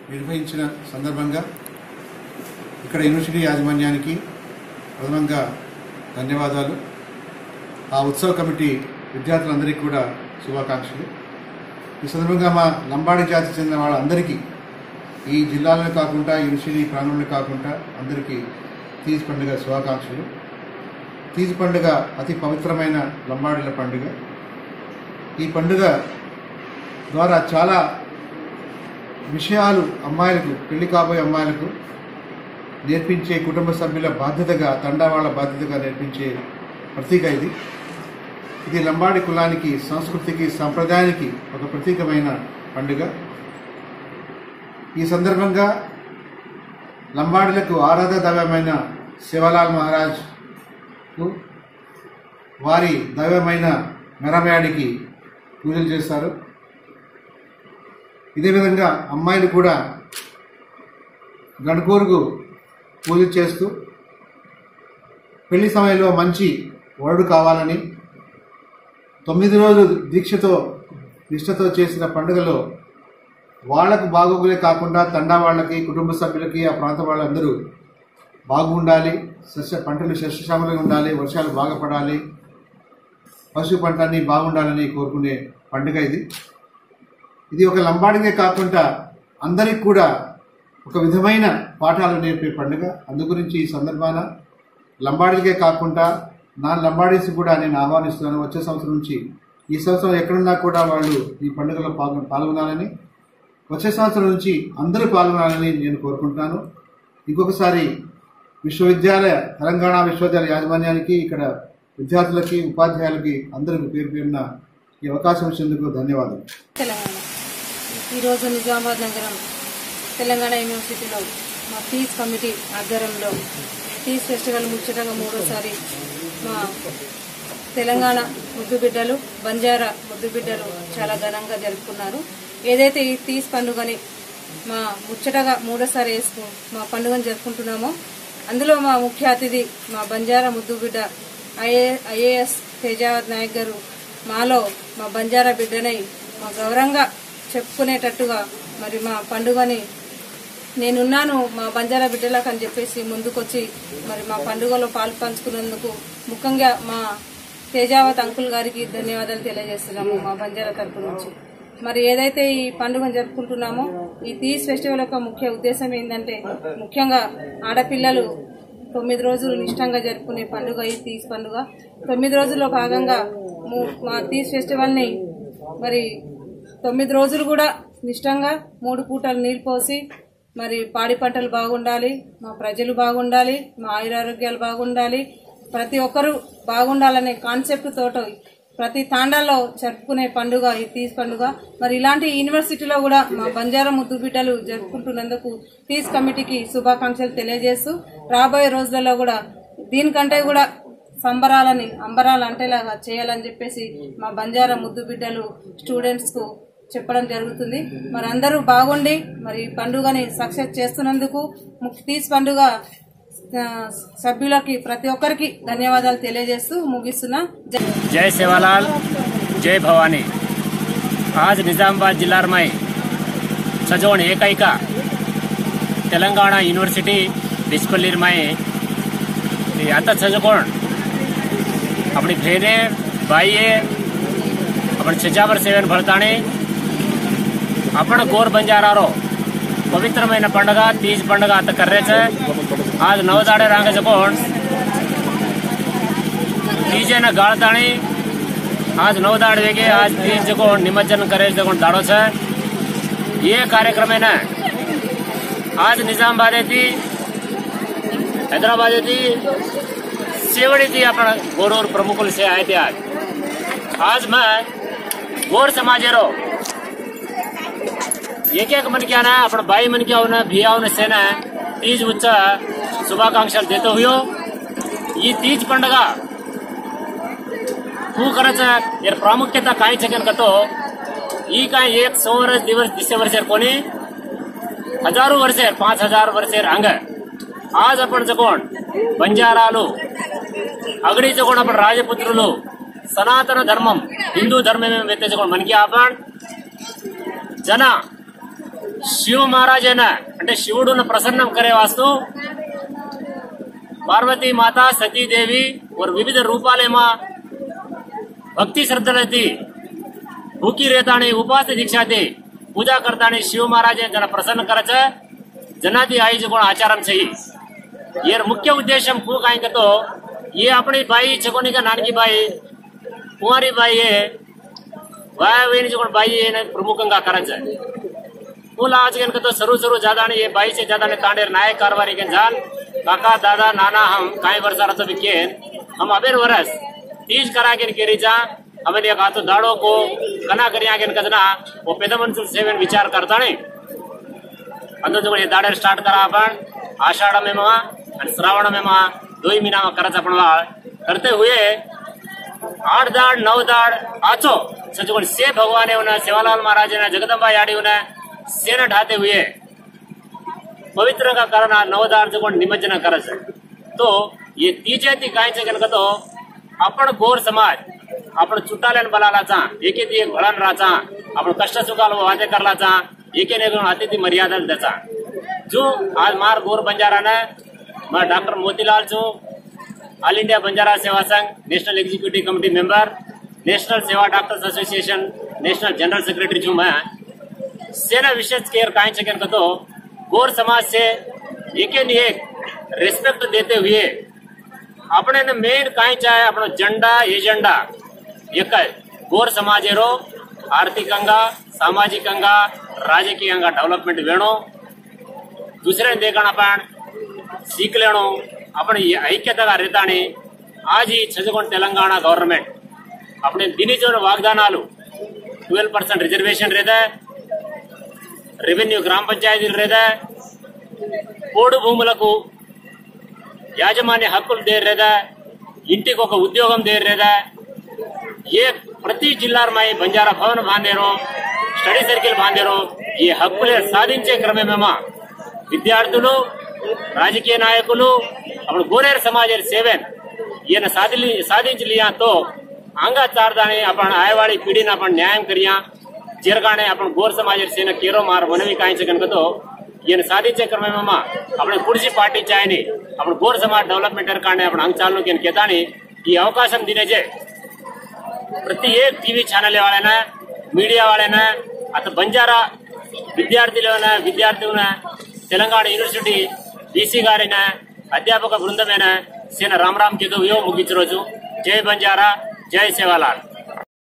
నిర్వహించిన సందర్భంగా ఇక్కడ యూనివర్సిటీ యాజమాన్యానికి ప్రథమంగా ధన్యవాదాలు. ఆ ఉత్సవ కమిటీ విద్యార్థులందరికీ కూడా శుభాకాంక్షలు. ఈ సందర్భంగా మా లంబాడి జాతికి చెందిన వాళ్ళందరికీ ఈ జిల్లాలో కాకుండా యూనివర్సిటీ ప్రాంగణంలో కాకుండా అందరికీ తీజ్ పండుగ శుభాకాంక్షలు. తీజ్ పండుగ అతి పవిత్రమైన లంబాడీల పండుగ. ఈ పండుగ ద్వారా చాలా విషయాలు అమ్మాయిలకు, పెళ్లి కాబోయే అమ్మాయిలకు నేర్పించే కుటుంబ సభ్యుల బాధ్యతగా, తండావాళ్ల బాధ్యతగా నేర్పించే ప్రతీక ఇది. ఇది లంబాడి కులానికి, సంస్కృతికి, సంప్రదాయానికి ఒక ప్రతీకమైన పండుగ. ఈ సందర్భంగా లంబాడీలకు ఆరాధ దైవమైన శివలాల్ మహారాజ్కు, వారి దైవమైన మెరమయాడికి పూజలు చేస్తారు. ఇదే విధంగా అమ్మాయిలు కూడా గణకూరుకు పూజ చేస్తూ పెళ్లి సమయంలో మంచి వరుడు కావాలని 9 రోజులు దీక్షతో నిష్ఠతో చేసిన పండుగలో వాళ్లకు బాగోగులే కాకుండా తండా వాళ్ళకి, కుటుంబ సభ్యులకి, ఆ ప్రాంత వాళ్ళందరూ బాగుండాలి, పంటలు సస్యశ్యామలంగా ఉండాలి, వర్షాలు బాగా పడాలి, పశు పంట అన్నీ బాగుండాలని కోరుకునే పండుగ ఇది. ఇది ఒక లంబాడికే కాకుండా అందరికి కూడా ఒక విధమైన పాఠాలు నేర్పే పండుగ. అందుగురించి ఈ సందర్భాన లంబాడీలకే కాకుండా నాన్ లంబాడీస్ కూడా నేను ఆహ్వానిస్తున్నాను. వచ్చే సంవత్సరం నుంచి, ఈ సంవత్సరం ఎక్కడున్నా కూడా వాళ్ళు ఈ పండుగలో పాల్గొనాలని, వచ్చే సంవత్సరం నుంచి అందరూ పాల్గొనాలని నేను కోరుకుంటున్నాను. ఇంకొకసారి తెలంగాణ విశ్వవిద్యాలయ యాజమాన్యానికి, ఇక్కడ విద్యార్థులకి, ఉపాధ్యాయులకి అందరికీ పేరు పేరున ఈ అవకాశం ఇచ్చేందుకు ధన్యవాదాలు. ఈరోజు నిజామాబాద్ నగరం తెలంగాణ యూనివర్సిటీలో మా తీజ్ కమిటీ ఆధ్వర్యంలో తీజ్ ఫెస్టివల్ ముచ్చటంగా 3వసారి మా తెలంగాణ ముద్దుబిడ్డలు, బంజారా ముద్దుబిడ్డలు చాలా ఘనంగా జరుపుకున్నారు. ఏదైతే ఈ తీజ్ పండుగని మా ముచ్చటగా 3వసారి మా పండుగను జరుపుకుంటున్నామో, అందులో మా ముఖ్య అతిథి మా బంజారా ముద్దుబిడ్డ ఐఏఎస్ తేజావత్ నాయక్ గారు మాలో మా బంజారా బిడ్డనై మా గౌరవంగా చెప్పుకునేటట్టుగా మరి మా పండుగని నేనున్నాను మా బంజారా బిడ్డలకు అని చెప్పేసి ముందుకొచ్చి మరి మా పండుగలో పాలు పంచుకున్నందుకు ముఖ్యంగా మా తేజావత్ అంకుల్ గారికి ధన్యవాదాలు తెలియజేస్తున్నాము మా బంజారా తరపు నుంచి. మరి ఏదైతే ఈ పండుగను జరుపుకుంటున్నామో, ఈ తీజ్ ఫెస్టివల్ యొక్క ముఖ్య ఉద్దేశం ఏంటంటే, ముఖ్యంగా ఆడపిల్లలు 9 రోజులు నిష్టంగా జరుపుకునే పండుగ ఈ తీజ్ పండుగ. 9 రోజుల్లో భాగంగా మా తీజ్ ఫెస్టివల్ని మరి 9 రోజులు కూడా నిష్టంగా 3 పూటలు నీళ్ళు పోసి మరి పాడి పంటలు బాగుండాలి, మా ప్రజలు బాగుండాలి, మా ఆయురారోగ్యాలు బాగుండాలి, ప్రతి ఒక్కరూ బాగుండాలనే కాన్సెప్ట్ తోట ప్రతి తాండాల్లో జరుపుకునే పండుగ ఈ తీజ్ పండుగ. మరి ఇలాంటి యూనివర్సిటీలో కూడా మా బంజారా ముద్దు బిడ్డలు జరుపుకుంటున్నందుకు తీజ్ కమిటీకి శుభాకాంక్షలు తెలియజేస్తూ, రాబోయే రోజులలో కూడా దీనికంటే కూడా సంబరాలని అంబరాలు అంటేలాగా చేయాలని చెప్పేసి మా బంజారా ముద్దు బిడ్డలు స్టూడెంట్స్ కు చెప్పడం జరుగుతుంది. మరి అందరూ బాగుండి మరి పండుగని సక్సెస్ చేస్తున్నందుకు తీజ్ పండుగ సభ్యులకి ప్రతి ఒక్కరికి ధన్యవాదాలు తెలియజేస్తూ ముగిస్తున్నా. जय सेवालाल, जय भवानी. आज निजामाबाद जिल्हा में सजोण एकैका तेलंगाणा यूनिवर्सिटी बिस्पल्लीर में आता सजकोण अपनी बहने भाई अपन 6 सेवन भरताने अपन गोर बंजारारो पवित्रమైన पंडग तीज पंडग आता कर्रेच. आज नवदाडे रांग जकोण तीजेन गाळताणी आज नवदाड वेगे आज तीज जकोण निमज्जन करे जकोण दाडो छे. ये कार्यक्रम है ना आज निजामाबाद थी, हैदराबाद थी, सेवड़ी थी अपन गोर प्रमुख से आए थे. आज मैं गोर समाजेरो एक मन क्या ना अपन भाई मन क्या होना भिया से ना तीज उच्च शुभाकांक्षा देते हुए ये तीज पंडग तू करायचं यार प्रामुख्यता काय छकेन का तो ही काय 100 दिवस दिसे वर्षेर कोणी हजारो वर्षेर 5000 वर्षेर अंग. आज आपण जकोण बंजारालो अगडी जकोण आपण राजपुत्रुलो सनातन धर्मम हिंदू धर्म में वेते जकोण मन की आपण जना शिव महाराजेन అంటే శివుడును ప్రసన్నం करे वास्तु पार्वती माता सती देवी और विविध रूपाले मां भक्ति श्रद्धेती भूकी रेतानी उपास दीक्षाती पूजा करतानी शिव महाराज जन प्रसन्न करच जनाती आईज कोण आचारम छई ये मुख्य उद्देश्य कु काय तो ये अपनी बाई छकोनी का नानकी बाई कुंवारी बाई है वायवेनी जो बाई है प्रमुखंगा करच कुल आज के तो सरू ज्यादा ये बाई से ज्यादा ने तांडेर नायक कारवारी के जान काका दादा नाना हम काय वर्षा रतो बिके हम अबेर वर्ष तीज करा के केरी जा हमें देखा तो दाड़ो को कना करिया के कजना वो पेदमनसुल सेवन विचार करता नहीं अंदर जो ये दाड़े स्टार्ट करा अपन आषाढ़ में मां और श्रावण में मां 2 महीना में करच अपन वाल करते हुए 8 दाड़ 9 दाड़ आचो सजगुण से भगवान ने सेवालाल महाराज ने जगदम्बा याड़ी ने सेना ढाते हुए पवित्र का कारण 9 दाड़ जो निमज्जन करस तो ये तीजे थी काय जगन तो आपण गोर समाज आपण चुट्टालेन बलालाचा एके ती एक भळण राचा आपण कष्ट सुखाल वादे करलाचा एके ने अतिथि मर्यादा द्याचा जो आज मार गोर बंजारा ने मैं डॉक्टर मोतीलाल जो all India Banjara Seva Sangh national executive committee member national Seva doctors association national general secretary जो मैं सेना विशेष केयर काय जगन तो गोर समाज से एक रेस्पेक्ट देते हुए अपने ने मेन काय चाहे अपना झंडा एजेंडा एक गोर समाजेरो आर्थिकंगा सामाजिकंगा राजकीयंगा डेवलपमेंट वेणो दुसरे देखण आपण सीख लेणो आपण ऐक्यता रेतानी आज ही छजगोण तेलंगाणा गवर्नमेंट अपने दिनी जो वाग्दानालू 12% रिजर्वेशन रहता రెవెన్యూ గ్రామ పంచాయతీలు లేదా పోడు భూములకు యాజమాన్య హక్కులు దేరేదా ఇంటికి ఒక ఉద్యోగం దేరేదా ఏ ప్రతి జిల్లాలో బంజారా భవన్ బాంధేరో స్టడీ సర్కిల్ బాంధేరో ఈ హక్కులే సాధించే క్రమమేమా విద్యార్థులు రాజకీయ నాయకులు అప్పుడు గోరేర్ సమాజ సేవన్ ఈయన సాధించలియా తో ఆంగా చార్దాని अपन आए वाली पीढ़ी ने अपन न्याय करिया जेरगाने अपन गोर समाज सेना केरो मार मनवी काय जगन तो ये साधिंचे क्रम अपने कुर्सी पार्टी चाहे अपन गोर समाज डेवलपमेंट काने अपन अंग चालू के कहतानी ये अवकाशम दिने जे प्रति एक टीवी चैनल वाले मीडिया वाले अत बंजारा विद्यार्थी तेलंगाणा यूनिवर्सिटी डीसी गारी अध्यापक वृंदमें सेना राम राम के मुगिंच रोजु जय बंजारा जय सेवालाल।